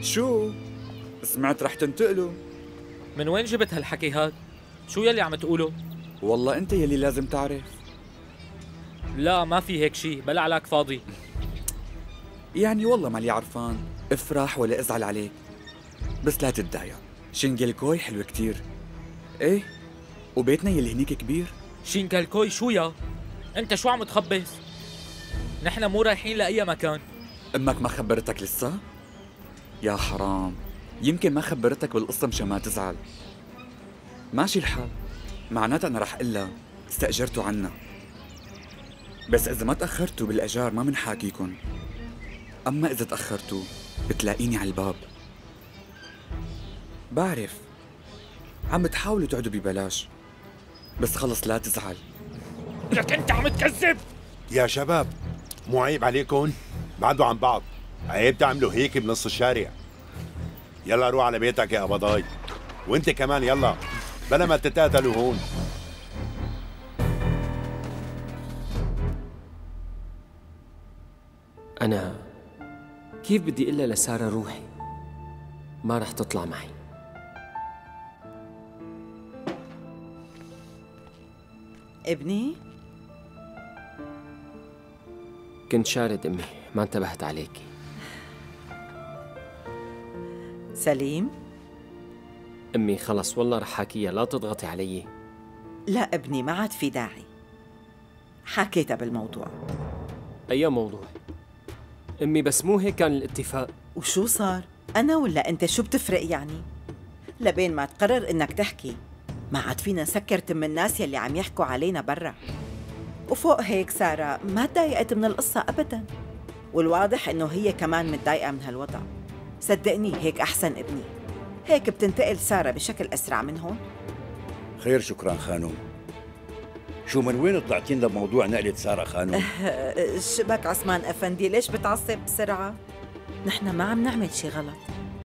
شو؟ سمعت رح تنتقلوا. من وين جبت هالحكي هاد؟ شو يلي عم تقوله؟ والله انت يلي لازم تعرف. لا ما في هيك شي، بلا علاك فاضي. يعني والله مالي عرفان، افرح ولا ازعل عليك، بس لا تتضايق. شينجلكوي حلو كتير. ايه، وبيتنا يلي هنيك كبير. شينكالكوي شو يا؟ انت شو عم تخبص؟ نحن مو رايحين لأي مكان. امك ما خبرتك لسه؟ يا حرام، يمكن ما خبرتك بالقصة مشان ما تزعل. ماشي الحال، معناتها انا رح قلها استأجرتوا عنا، بس اذا ما تأخرتوا بالاجار ما منحاكيكن. اما اذا تأخرتوا بتلاقيني على الباب. بعرف عم تحاولوا تقعدوا ببلاش، بس خلص لا تزعل. لك انت عم تكذب. يا شباب، مو عيب عليكم؟ بعدوا عن بعض، عيب تعملوا هيك بنص الشارع. يلا روح على بيتك يا قبضاي، وانت كمان يلا بلا ما تتقاتلوا هون. أنا كيف بدي إلا لسارة روحي؟ ما رح تطلع معي. ابني؟ كنت شارد أمي، ما انتبهت عليكي. سليم؟ أمي خلص والله رح حاكيها، لا تضغطي علي. لا ابني، ما عاد في داعي، حكيتها بالموضوع. أي موضوع؟ أمي بس مو هيك كان الاتفاق. وشو صار؟ أنا ولا أنت شو بتفرق يعني؟ لبين ما تقرر إنك تحكي، ما عاد فينا نسكر تم الناس يلي عم يحكوا علينا برا. وفوق هيك سارة ما تضايقت من القصة أبداً، والواضح إنه هي كمان متضايقة من هالوضع. صدقني هيك أحسن ابني، هيك بتنتقل سارة بشكل أسرع من هون. خير، شكرا خانوم. شو من وين طلعتين لموضوع نقلة سارة خانوم؟ شبك عثمان أفندي، ليش بتعصب بسرعة؟ نحن ما عم نعمل شي غلط،